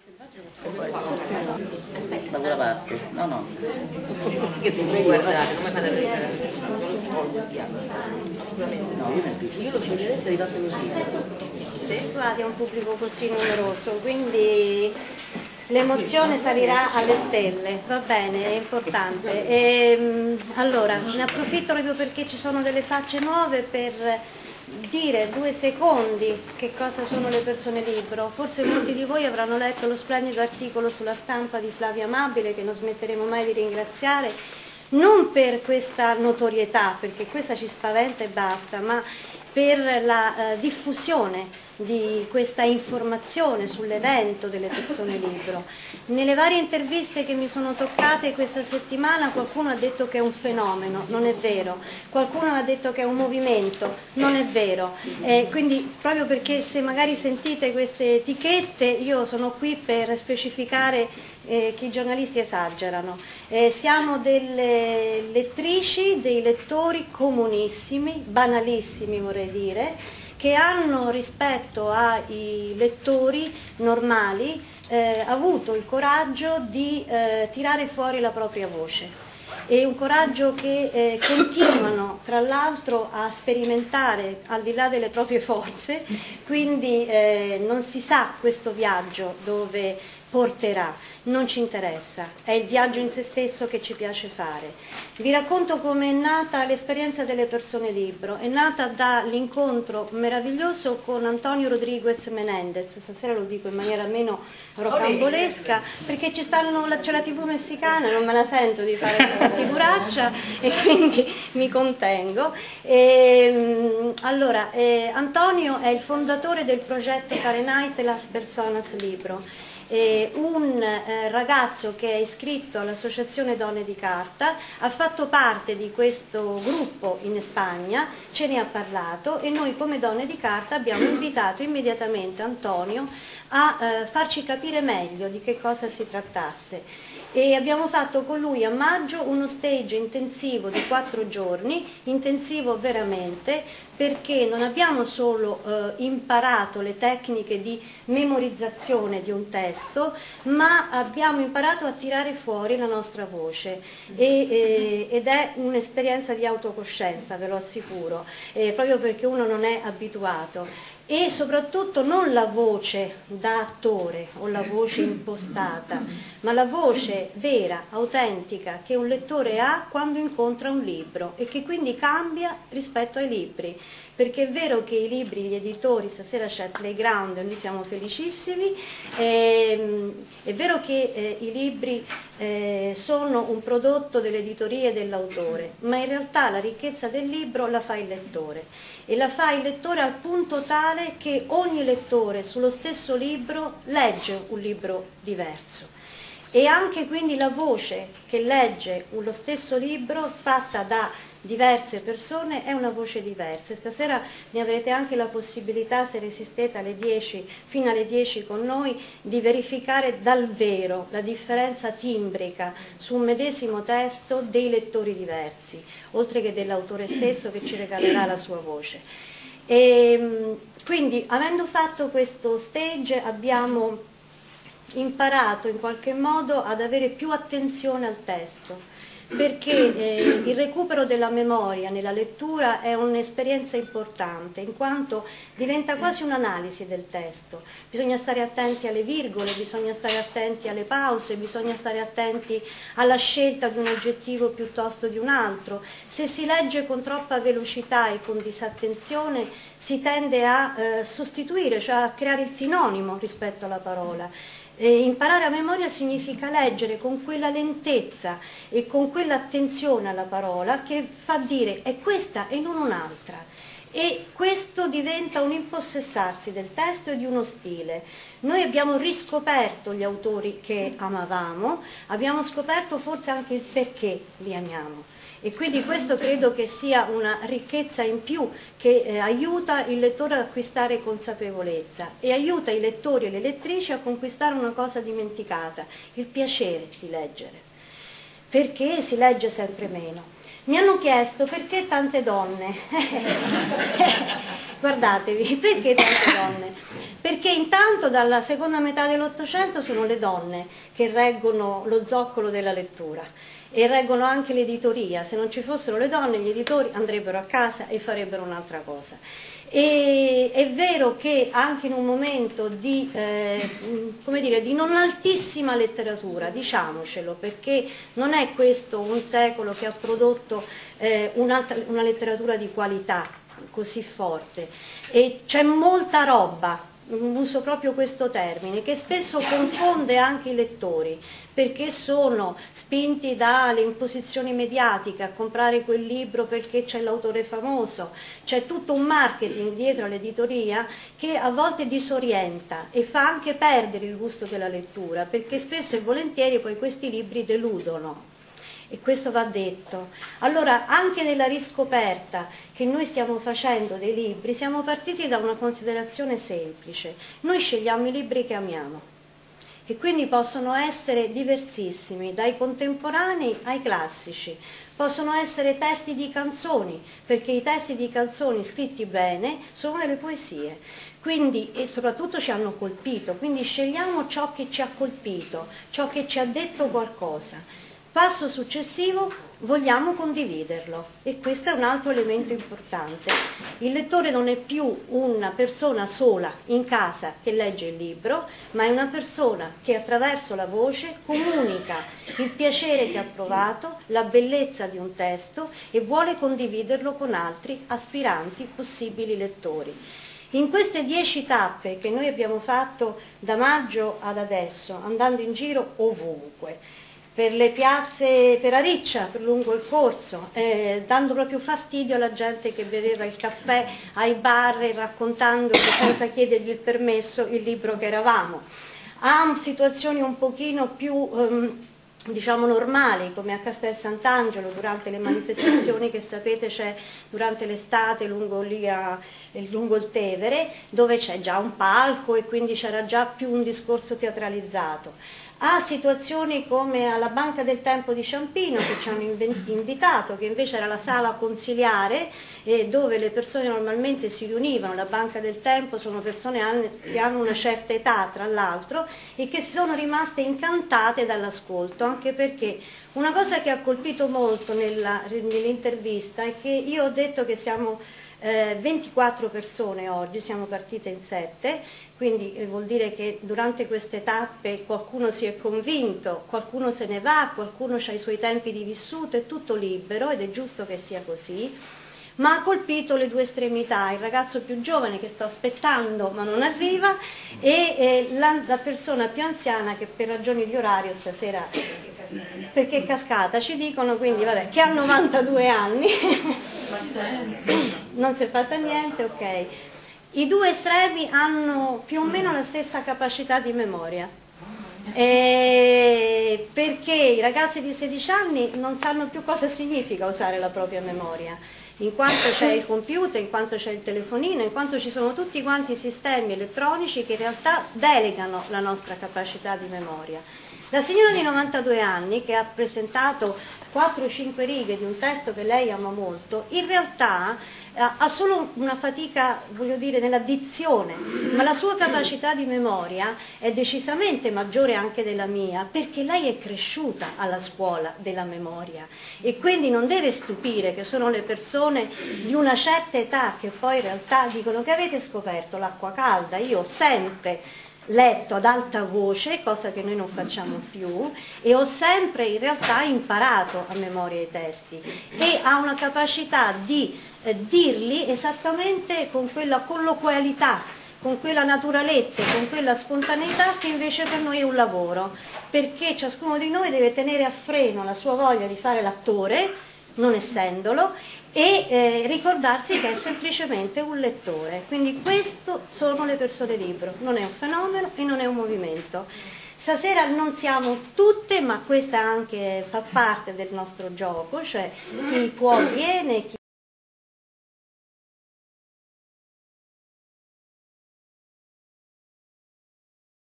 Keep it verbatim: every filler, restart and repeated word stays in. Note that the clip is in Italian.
Se vuoi, forse no. Aspetta, da quella parte. No, no. Che se voi guardate, come fate a vedere? No, io ne io lo suggerisco di cose così. Guardi, è un pubblico così numeroso, quindi l'emozione salirà alle stelle, va bene, è importante. E, allora, ne approfitto proprio perché ci sono delle facce nuove per dire due secondi che cosa sono le persone libero. Forse molti di voi avranno letto lo splendido articolo sulla Stampa di Flavia Amabile, che non smetteremo mai di ringraziare, non per questa notorietà, perché questa ci spaventa e basta, ma per la eh, diffusione di questa informazione sull'evento delle persone libero. Nelle varie interviste che mi sono toccate questa settimana qualcuno ha detto che è un fenomeno, non è vero, qualcuno ha detto che è un movimento, non è vero, eh, quindi proprio perché se magari sentite queste etichette io sono qui per specificare eh, che i giornalisti esagerano. Eh, siamo delle lettrici, dei lettori comunissimi, banalissimi vorrei dire, che hanno rispetto ai lettori normali eh, avuto il coraggio di eh, tirare fuori la propria voce. È un coraggio che eh, continuano tra l'altro a sperimentare al di là delle proprie forze, quindi eh, non si sa questo viaggio dove porterà, non ci interessa, è il viaggio in se stesso che ci piace fare. Vi racconto come è nata l'esperienza delle persone libero. È nata dall'incontro meraviglioso con Antonio Rodriguez Menendez, stasera lo dico in maniera meno rocambolesca, perché c'è la tivù messicana, non me la sento di fare questa figuraccia e quindi mi contengo. E, allora, eh, Antonio è il fondatore del progetto Fahrenheit Las Personas Libro. Eh, un eh, ragazzo che è iscritto all'Associazione Donne di Carta, ha fatto parte di questo gruppo in Spagna, ce ne ha parlato e noi come Donne di Carta abbiamo invitato immediatamente Antonio a eh, farci capire meglio di che cosa si trattasse. E abbiamo fatto con lui a maggio uno stage intensivo di quattro giorni, intensivo veramente, perché non abbiamo solo eh, imparato le tecniche di memorizzazione di un testo, ma abbiamo imparato a tirare fuori la nostra voce e, eh, ed è un'esperienza di autocoscienza, ve lo assicuro, eh, proprio perché uno non è abituato. E soprattutto non la voce da attore o la voce impostata, ma la voce vera, autentica che un lettore ha quando incontra un libro e che quindi cambia rispetto ai libri. Perché è vero che i libri, gli editori, stasera c'è Playground e noi siamo felicissimi, ehm, è vero che eh, i libri eh, sono un prodotto dell'editoria e dell'autore, ma in realtà la ricchezza del libro la fa il lettore e la fa il lettore al punto tale che ogni lettore sullo stesso libro legge un libro diverso. E anche quindi la voce che legge lo stesso libro fatta da diverse persone è una voce diversa. Stasera ne avrete anche la possibilità, se resistete alle dieci, fino alle dieci con noi, di verificare dal vero la differenza timbrica su un medesimo testo dei lettori diversi, oltre che dell'autore stesso che ci regalerà la sua voce. E, quindi, avendo fatto questo stage, abbiamo imparato in qualche modo ad avere più attenzione al testo, perché eh, il recupero della memoria nella lettura è un'esperienza importante, in quanto diventa quasi un'analisi del testo. Bisogna stare attenti alle virgole, bisogna stare attenti alle pause, bisogna stare attenti alla scelta di un aggettivo piuttosto di un altro. Se si legge con troppa velocità e con disattenzione si tende a eh, sostituire, cioè a creare il sinonimo rispetto alla parola. E imparare a memoria significa leggere con quella lentezza e con quell'attenzione alla parola che fa dire è questa e non un'altra. E questo diventa un impossessarsi del testo e di uno stile. Noi abbiamo riscoperto gli autori che amavamo, abbiamo scoperto forse anche il perché li amiamo. E quindi questo credo che sia una ricchezza in più che eh, aiuta il lettore ad acquistare consapevolezza e aiuta i lettori e le lettrici a conquistare una cosa dimenticata, il piacere di leggere, perché si legge sempre meno. Mi hanno chiesto perché tante donne. Guardatevi, perché tante donne? Perché intanto dalla seconda metà dell'Ottocento sono le donne che reggono lo zoccolo della lettura e reggono anche l'editoria. Se non ci fossero le donne, gli editori andrebbero a casa e farebbero un'altra cosa. E è vero che anche in un momento di, eh, come dire, di non altissima letteratura, diciamocelo, perché non è questo un secolo che ha prodotto eh, una letteratura di qualità così forte, e c'è molta roba, uso proprio questo termine, che spesso confonde anche i lettori, perché sono spinti dalle imposizioni mediatiche a comprare quel libro perché c'è l'autore famoso, c'è tutto un marketing dietro all'editoria che a volte disorienta e fa anche perdere il gusto della lettura, perché spesso e volentieri poi questi libri deludono. E questo va detto. Allora, anche nella riscoperta che noi stiamo facendo dei libri, siamo partiti da una considerazione semplice. Noi scegliamo i libri che amiamo e quindi possono essere diversissimi, dai contemporanei ai classici. Possono essere testi di canzoni, perché i testi di canzoni scritti bene sono delle poesie. Quindi, e soprattutto ci hanno colpito, quindi scegliamo ciò che ci ha colpito, ciò che ci ha detto qualcosa. Passo successivo, vogliamo condividerlo, e questo è un altro elemento importante. Il lettore non è più una persona sola in casa che legge il libro, ma è una persona che attraverso la voce comunica il piacere che ha provato, la bellezza di un testo, e vuole condividerlo con altri aspiranti possibili lettori. In queste dieci tappe che noi abbiamo fatto da maggio ad adesso, andando in giro ovunque, per le piazze, per Ariccia, per lungo il corso, eh, dando proprio fastidio alla gente che beveva il caffè ai bar e raccontando senza chiedergli il permesso il libro che eravamo, a situazioni un pochino più ehm, diciamo normali, come a Castel Sant'Angelo durante le manifestazioni che sapete c'è durante l'estate lungo, lì a, lungo il Tevere, dove c'è già un palco e quindi c'era già più un discorso teatralizzato, a situazioni come alla Banca del Tempo di Ciampino, che ci hanno invitato, che invece era la sala consiliare eh, dove le persone normalmente si riunivano. La Banca del Tempo sono persone che hanno una certa età, tra l'altro, e che sono rimaste incantate dall'ascolto, anche perché una cosa che ha colpito molto nell'intervista è che io ho detto che siamo Eh, ventiquattro persone oggi, siamo partite in sette, quindi eh, vuol dire che durante queste tappe qualcuno si è convinto, qualcuno se ne va, qualcuno ha i suoi tempi di vissuto, è tutto libero ed è giusto che sia così, ma ha colpito le due estremità, il ragazzo più giovane che sto aspettando ma non arriva e eh, la, la persona più anziana che per ragioni di orario stasera, perché è cascata, ci dicono, quindi vabbè, che ha novantadue anni. Non si è fatta niente, ok. I due estremi hanno più o meno la stessa capacità di memoria, eh, perché i ragazzi di sedici anni non sanno più cosa significa usare la propria memoria, in quanto c'è il computer, in quanto c'è il telefonino, in quanto ci sono tutti quanti i sistemi elettronici che in realtà delegano la nostra capacità di memoria. La signora di novantadue anni, che ha presentato quattro o cinque righe di un testo che lei ama molto, in realtà eh, ha solo una fatica, voglio dire, nella dizione, ma la sua capacità di memoria è decisamente maggiore anche della mia, perché lei è cresciuta alla scuola della memoria e quindi non deve stupire che sono le persone di una certa età che poi in realtà dicono: che avete scoperto l'acqua calda? Io ho sempre letto ad alta voce, cosa che noi non facciamo più, e ho sempre in realtà imparato a memoria i testi, e ha una capacità di eh, dirli esattamente con quella colloquialità, con quella naturalezza, con quella spontaneità che invece per noi è un lavoro, perché ciascuno di noi deve tenere a freno la sua voglia di fare l'attore, non essendolo, e eh, ricordarsi che è semplicemente un lettore. Quindi questo sono le persone libero, non è un fenomeno e non è un movimento. Stasera non siamo tutte, ma questa anche fa parte del nostro gioco, cioè chi può viene, chi